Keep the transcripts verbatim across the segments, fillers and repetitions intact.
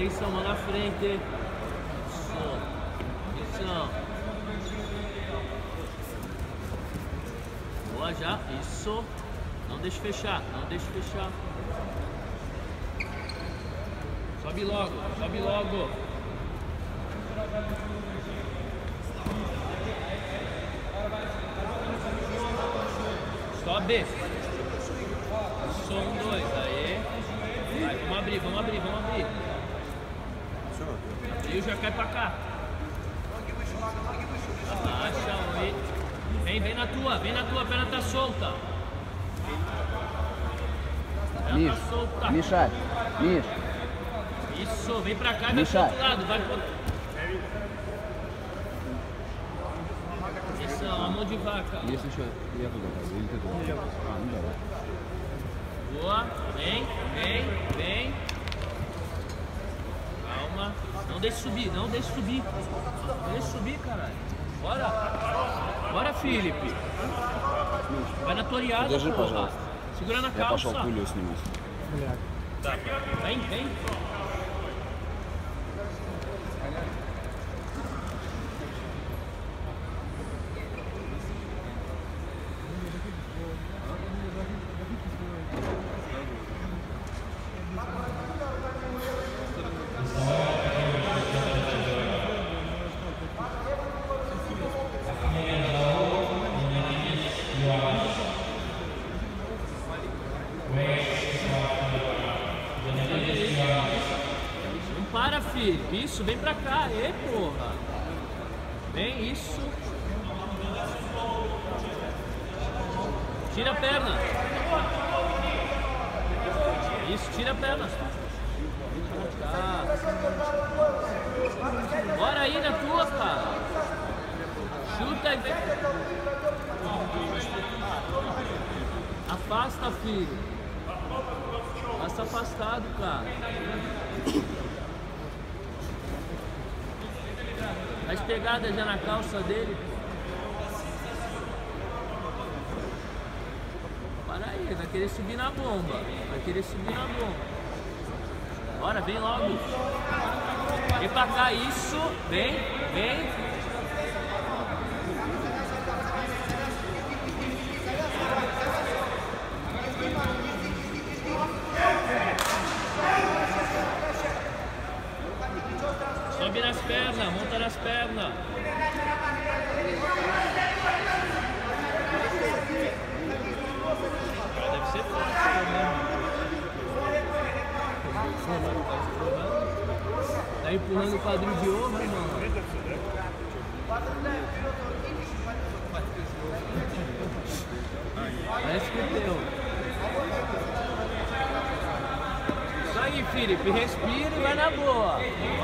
atenção, mão na frente. Isso. Isso. Boa já, isso. Não deixe fechar, não deixe fechar. Sobe logo, sobe logo. Sobe. Isso, um, dois, aí. Vai, vamos abrir, vamos abrir, vamos abrir. Abriu, já cai pra cá. Abaixa, oi. Vem, vem na tua, vem na tua, a perna tá solta. Perna tá solta. Мешать, Миш. Isso, vem pra cá e vai pro outro lado, vai pro outro. Isso, a mão de vaca. Если еще я туда, или ты туда? А, ну давай. Boa, vem, vem, vem. Calma, não deixe subir, não deixe subir. Não deixe subir, caralho. Bora. Bora, Felipe. Vai na toreada, Держи, porra. пожалуйста. Segura na Я calça. пошел пулю снимать. Tá. Vem, vem. Não para, filho. Isso, vem pra cá. Ê, porra. Vem, isso. Tira a perna. Isso, tira a perna. Tá. Bora aí na tua, cara. Chuta e vem. Afasta, filho. Passa afastado, cara. As pegadas já na calça dele. Para aí, vai querer subir na bomba. Vai querer subir na bomba. Bora, vem logo. Vem pra cá, isso. Vem, vem. Sobe nas pernas, monta nas pernas. Deve ser fácil mesmo. Tá empurrando o quadril de ovo, irmão. Parece que deu. Isso aí, Felipe. Respira e vai na boa.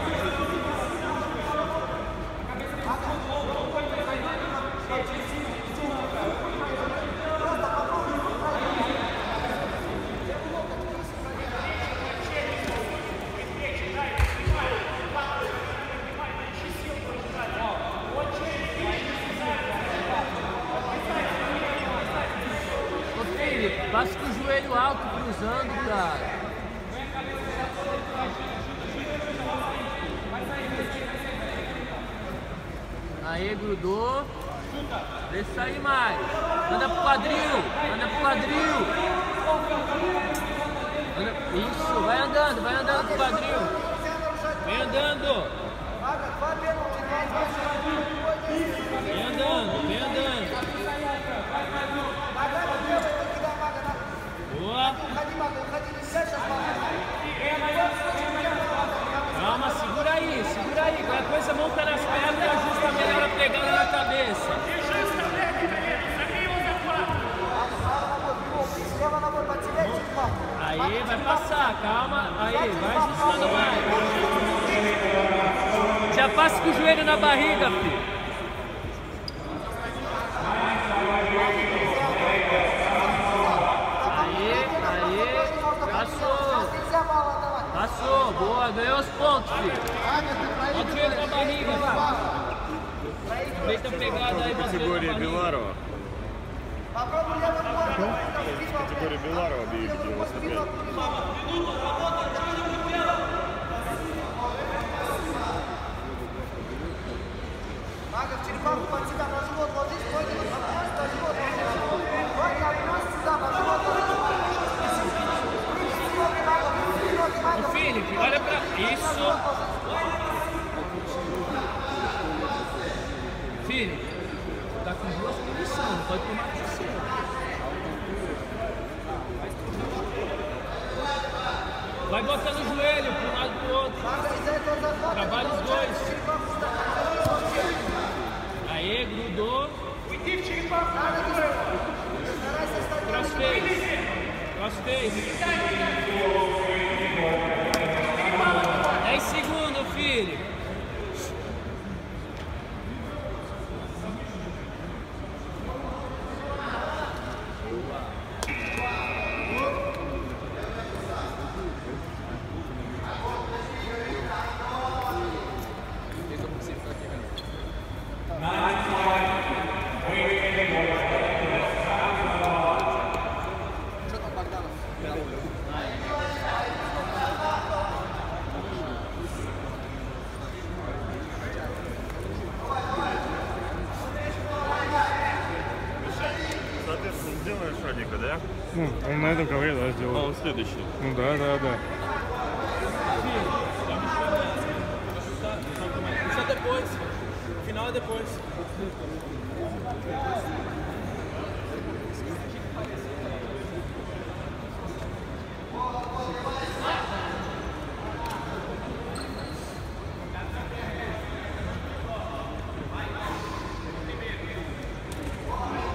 Passa com o joelho alto cruzando, cara. Aí, grudou. Deixa sair mais. Anda pro quadril. Anda pro quadril. Anda... Isso, vai andando, vai andando pro quadril. Vem andando. Vem andando, vem andando. Boa. Calma, segura aí, segura aí. Qualquer coisa, monta nas pernas e ajusta melhor a pegada na cabeça. Aí, vai passar, calma. Aí, vai ajustando mais. Já passa com o joelho na barriga, filho. Passou, boa, ganhou os pontos, filho. Bota o joelho na barriga, filho. Aproveita a pegada aí, Категория Беларова. Категория Беларова били девяносто пять. Ô Felipe, olha pra isso. Felipe, tá com duas posições, não pode tomar terceira. Vai botando o joelho para um lado e para o outro. Trabalha os dois. Aê, grudou. Crossface. Crossface. dez segundos, filho. Сделаешь шадика, да? Ну, он на этом ковре, да, А сделал. он следующий. Ну да, да, да. Puxa depois. O final é depois.